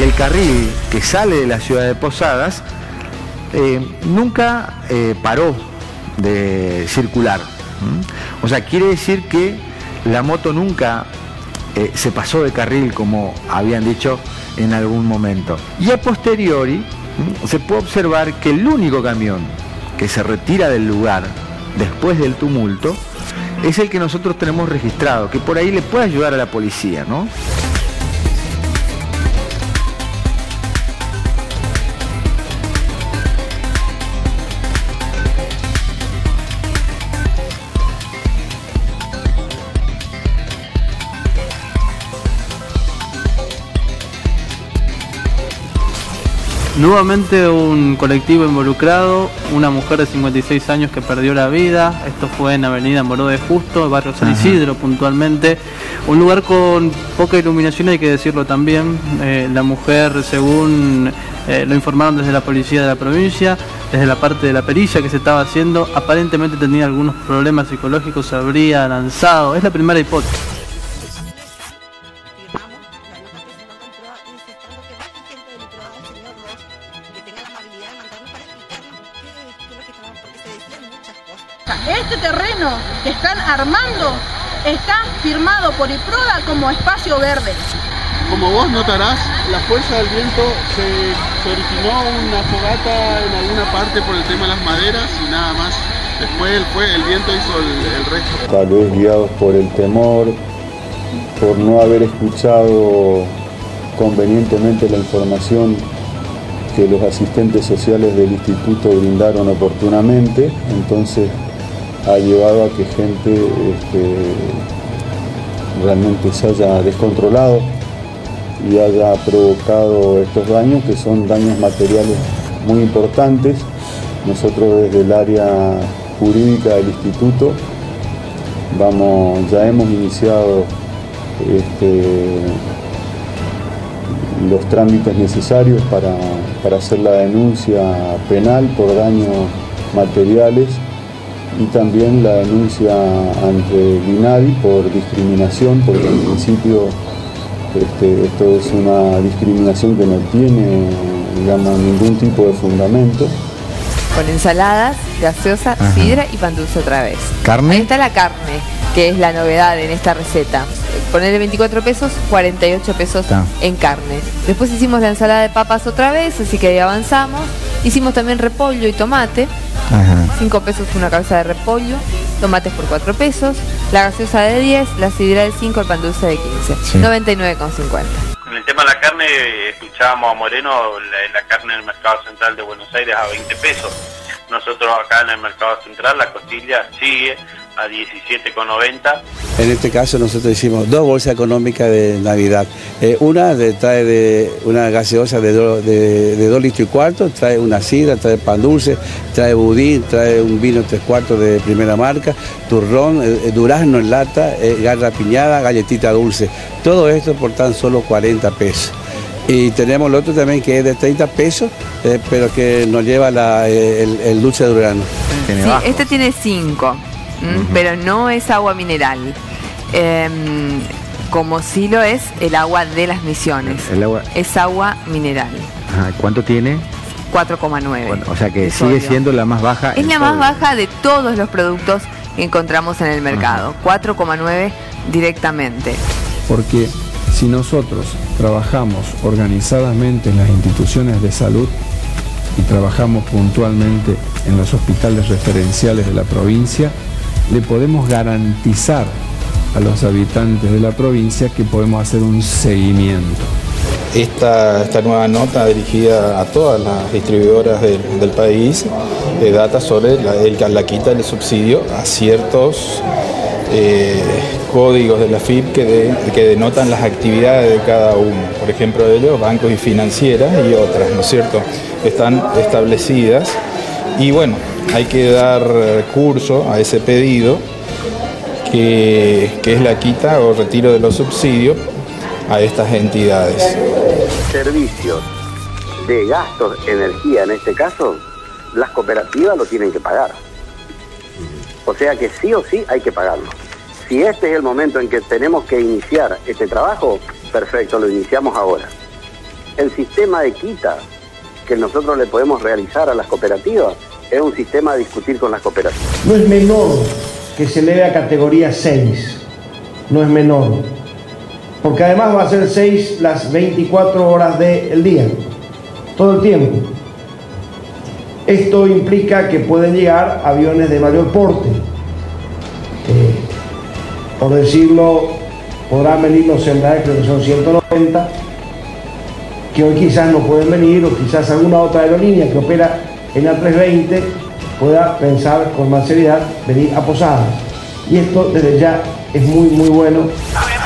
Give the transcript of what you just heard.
el carril que sale de la ciudad de Posadas nunca paró de circular. O sea, quiere decir que la moto nunca se pasó de carril, como habían dicho en algún momento. Y a posteriori se puede observar que el único camión que se retira del lugar después del tumulto es el que nosotros tenemos registrado, que por ahí le puede ayudar a la policía, ¿no? Nuevamente un colectivo involucrado, una mujer de 56 años que perdió la vida. Esto fue en Avenida Moró de Justo, barrio San Isidro puntualmente. Un lugar con poca iluminación, hay que decirlo también. La mujer, según lo informaron desde la policía de la provincia, desde la parte de la pericia que se estaba haciendo, aparentemente tenía algunos problemas psicológicos, se habría lanzado. Es la primera hipótesis. Este terreno que están armando está firmado por IPRODA como espacio verde. Como vos notarás, la fuerza del viento se originó una fogata en alguna parte por el tema de las maderas y nada más. Después el viento hizo el resto. Tal vez guiados por el temor, por no haber escuchado convenientemente la información que los asistentes sociales del instituto brindaron oportunamente, entonces ha llevado a que gente realmente se haya descontrolado y haya provocado estos daños, que son daños materiales muy importantes. Nosotros desde el área jurídica del instituto ya hemos iniciado los trámites necesarios para hacer la denuncia penal por daños materiales y también la denuncia ante el INADI por discriminación, porque en principio esto es una discriminación que no tiene, digamos, ningún tipo de fundamento. Con ensaladas, gaseosa, sidra y pan dulce otra vez. ¿Carne? Ahí está la carne, que es la novedad en esta receta. Ponerle 24 pesos, 48 pesos en carne. Después hicimos la ensalada de papas otra vez, así que ahí avanzamos. Hicimos también repollo y tomate. 5 pesos una cabeza de repollo, tomates por 4 pesos, la gaseosa de 10, la sidra de 5, el pan dulce de 15, 99,50. En el tema de la carne, escuchábamos a Moreno, la carne en el mercado central de Buenos Aires a 20 pesos. Nosotros acá en el mercado central, la costilla sigue a 17,90. En este caso nosotros hicimos 2 bolsas económicas de Navidad. Una trae una gaseosa de 2 litros y cuarto, trae una sidra, trae pan dulce, trae budín, trae un vino 3/4 de primera marca, turrón, durazno en lata, garra piñada, galletita dulce. Todo esto por tan solo 40 pesos. Y tenemos el otro también que es de 30 pesos, pero que nos lleva el dulce de durazno. Sí, este tiene 5. Pero no es agua mineral, como sí lo es el agua de las Misiones. Es agua mineral. ¿Cuánto tiene? 4,9. O sea que sigue siendo la más baja. Es la más baja de todos los productos que encontramos en el mercado. 4,9 directamente. Porque si nosotros trabajamos organizadamente en las instituciones de salud y trabajamos puntualmente en los hospitales referenciales de la provincia, le podemos garantizar a los habitantes de la provincia que podemos hacer un seguimiento. Esta nueva nota dirigida a todas las distribuidoras del país data sobre la quita del subsidio a ciertos códigos de la FIP que denotan las actividades de cada uno. Por ejemplo, de ellos, bancos y financieras y otras, ¿no es cierto? Están establecidas y bueno, hay que dar curso a ese pedido que es la quita o retiro de los subsidios a estas entidades. Servicios de gastos, energía en este caso, las cooperativas lo tienen que pagar. O sea que sí o sí hay que pagarlo. Si este es el momento en que tenemos que iniciar este trabajo, perfecto, lo iniciamos ahora. El sistema de quita que nosotros le podemos realizar a las cooperativas es un sistema de discutir con las cooperativas. No es menor que se eleve a categoría 6, no es menor, porque además va a ser 6 las 24 horas del día, todo el tiempo. Esto implica que pueden llegar aviones de mayor porte, por decirlo, podrán venir los Embraer, creo que son 190, que hoy quizás no pueden venir, o quizás alguna otra aerolínea que opera en A320 pueda pensar con más seriedad venir a Posadas. Y esto desde ya es muy bueno.